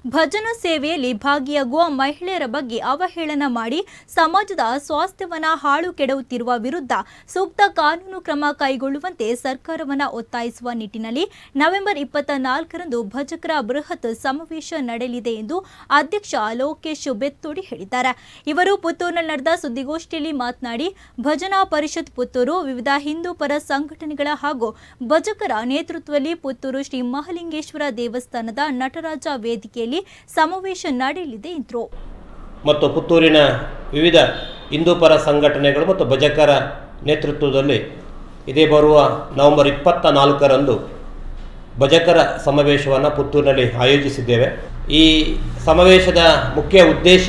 ಭಜನಾ ಸೇವೆಯಲ್ಲಿ ಭಾಗಿಯಾಗುವ ಮಹಿಳೆಯರ ಬಗ್ಗೆ ಅವಹೇಳನ ಮಾಡಿ ಸಮಾಜದ ಸ್ವಾಸ್ಥ್ಯವನ್ನು ಹಾಳು ಕೆಡುತ್ತಿರುವ ವಿರುದ್ಧ ಸೂಕ್ತ ಕಾನೂನು ಕ್ರಮ ಕೈಗೊಳ್ಳುವಂತೆ ಸರ್ಕಾರವನ್ನು ಒತ್ತಾಯಿಸುವ ನಿಟ್ಟಿನಲ್ಲಿ ನವೆಂಬರ್ 24ರಂದು ಭಜಕರ ಬೃಹತ್ ಸಮಾವೇಶ ನಡೆಯಲಿದೆ ಎಂದು ಅಧ್ಯಕ್ಷ ಲೋಕೇಶ್ ಬೆತ್ತೋಡಿ ಹೇಳಿದ್ದಾರೆ. ಇವರು ಪುತ್ತೂರಿನಲ್ಲಿ ನಡೆದ ಸುದ್ದಿಗೋಷ್ಠಿಯಲ್ಲಿ ಮಾತನಾಡಿ, ಭಜನಾ ಪರಿಷತ್ ಪುತ್ತೂರು ವಿವಿಧ ಹಿಂದೂ ಪರ ಸಂಘಟನೆಗಳ ಹಾಗೂ ಭಜಕರ ನೇತೃತ್ವದಲ್ಲಿ ಪುತ್ತೂರು ಶ್ರೀ ಮಹಾಲಿಂಗೇಶ್ವರ ದೇವಸ್ಥಾನದ ನಟರಾಜ ವೇದಿಕೆಯಲ್ಲಿ ಸಮಾವೇಶ ನಡೆಯಲಿದೆ ಎಂದರು. ಮತ್ತು ಪುತ್ತೂರಿನ ವಿವಿಧ ಹಿಂದೂ ಪರ ಸಂಘಟನೆಗಳು ಮತ್ತು ಭಜಕರ ನೇತೃತ್ವದಲ್ಲಿ ಇದೇ ಬರುವ ನವೆಂಬರ್ 24ರಂದು ಭಜಕರ ಸಮಾವೇಶವನ್ನು ಪುತ್ತೂರಿನಲ್ಲಿ ಆಯೋಜಿಸಿದ್ದೇವೆ. ಈ ಸಮಾವೇಶದ ಮುಖ್ಯ ಉದ್ದೇಶ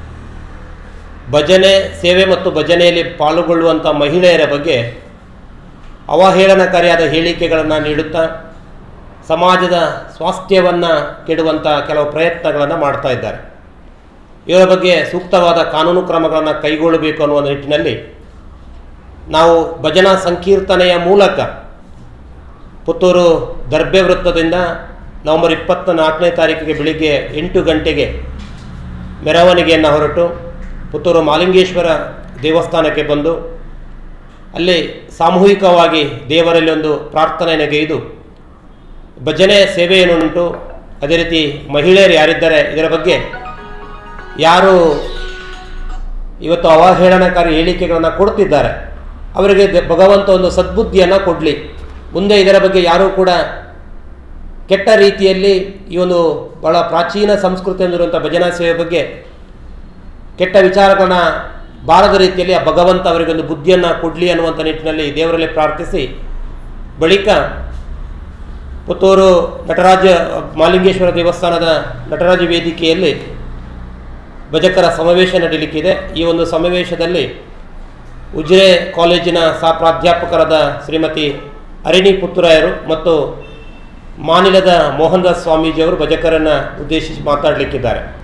ಭಜನೆ ಸೇವೆ ಮತ್ತು ಭಜನೆಯಲ್ಲಿ ಪಾಲ್ಗೊಳ್ಳುವಂಥ ಮಹಿಳೆಯರ ಬಗ್ಗೆ ಅವಹೇಳನಕಾರಿಯಾದ ಹೇಳಿಕೆಗಳನ್ನು ನೀಡುತ್ತಾ ಸಮಾಜದ ಸ್ವಾಸ್ಥ್ಯವನ್ನು ಕೆಡುವಂಥ ಕೆಲವು ಪ್ರಯತ್ನಗಳನ್ನು ಮಾಡ್ತಾ ಇದ್ದಾರೆ. ಇವರ ಬಗ್ಗೆ ಸೂಕ್ತವಾದ ಕಾನೂನು ಕ್ರಮಗಳನ್ನು ಕೈಗೊಳ್ಳಬೇಕು ಅನ್ನುವ ನಿಟ್ಟಿನಲ್ಲಿ ನಾವು ಭಜನಾ ಸಂಕೀರ್ತನೆಯ ಮೂಲಕ ಪುತ್ತೂರು ದರ್ಬೆ ವೃತ್ತದಿಂದ ನವೆಂಬರ್ 24ನೇ ತಾರೀಕಿಗೆ ಬೆಳಿಗ್ಗೆ 8 ಗಂಟೆಗೆ ಮೆರವಣಿಗೆಯನ್ನು ಹೊರಟು ಪುತ್ತೂರು ಮಹಾಲಿಂಗೇಶ್ವರ ದೇವಸ್ಥಾನಕ್ಕೆ ಬಂದು ಅಲ್ಲಿ ಸಾಮೂಹಿಕವಾಗಿ ದೇವರಲ್ಲಿ ಒಂದು ಪ್ರಾರ್ಥನೆಯನ್ನು ಗೈದು ಭಜನೆ ಸೇವೆಯನ್ನುಂಟು. ಅದೇ ರೀತಿ ಮಹಿಳೆಯರು ಯಾರಿದ್ದಾರೆ ಇದರ ಬಗ್ಗೆ ಯಾರು ಇವತ್ತು ಅವಹೇಳನಕಾರಿ ಹೇಳಿಕೆಗಳನ್ನು ಕೊಡ್ತಿದ್ದಾರೆ ಅವರಿಗೆ ಭಗವಂತ ಒಂದು ಸದ್ಬುದ್ಧಿಯನ್ನು ಕೊಡಲಿ. ಮುಂದೆ ಇದರ ಬಗ್ಗೆ ಯಾರೂ ಕೂಡ ಕೆಟ್ಟ ರೀತಿಯಲ್ಲಿ ಈ ಒಂದು ಬಹಳ ಪ್ರಾಚೀನ ಸಂಸ್ಕೃತಿ ಹೊಂದಿರುವಂಥ ಭಜನಾ ಸೇವೆ ಬಗ್ಗೆ ಕೆಟ್ಟ ವಿಚಾರಗಳನ್ನ ಬಾರದ ರೀತಿಯಲ್ಲಿ ಆ ಭಗವಂತ ಅವರಿಗೊಂದು ಬುದ್ಧಿಯನ್ನು ಕೊಡಲಿ ಅನ್ನುವಂಥ ನಿಟ್ಟಿನಲ್ಲಿ ದೇವರಲ್ಲಿ ಪ್ರಾರ್ಥಿಸಿ ಬಳಿಕ ಪುತ್ತೂರು ನಟರಾಜ ಮಹಾಲಿಂಗೇಶ್ವರ ದೇವಸ್ಥಾನದ ನಟರಾಜ ವೇದಿಕೆಯಲ್ಲಿ ಭಜಕರ ಸಮಾವೇಶ ನಡೆಯಲಿಕ್ಕಿದೆ. ಈ ಒಂದು ಸಮಾವೇಶದಲ್ಲಿ ಉಜಿರೆ ಕಾಲೇಜಿನ ಸಹ ಪ್ರಾಧ್ಯಾಪಕರಾದ ಶ್ರೀಮತಿ ಅರಿಣಿ ಪುತ್ತೂರಾಯರು ಮತ್ತು ಮಾನಿಲದ ಮೋಹನ್ ದಾಸ್ ಸ್ವಾಮೀಜಿಯವರು ಭಜಕರನ್ನು ಉದ್ದೇಶಿಸಿ ಮಾತಾಡಲಿಕ್ಕಿದ್ದಾರೆ.